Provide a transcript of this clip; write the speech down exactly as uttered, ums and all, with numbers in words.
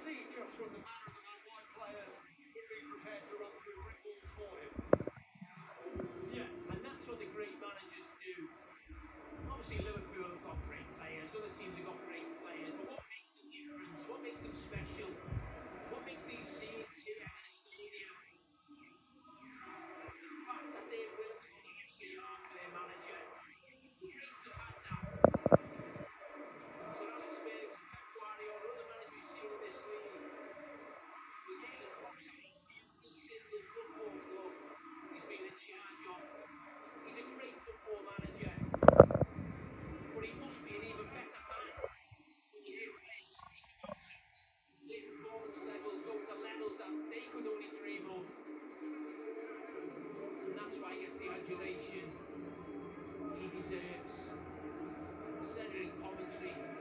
see just from the manner of the man wide players who've been prepared to run through brick walls for him. Yeah, and that's what the great managers do. Obviously, Liverpool have got great players, other teams have got great players, but what makes the difference? What makes them special? What makes these scenes here in the stadium? The fact that they're willing to go the extra yard for their manager. The Greeks have had that. Sir Alex Ferguson, Pep Guardiola, other managers we've seen in this league. But Jurgen Klopp's every single football club he's been in charge of. He's a great football manager, but he must be an even better man when you hear players speak about him. Their performance levels go to levels that they could only dream of. And that's why he gets the adulation he deserves. I said it in commentary.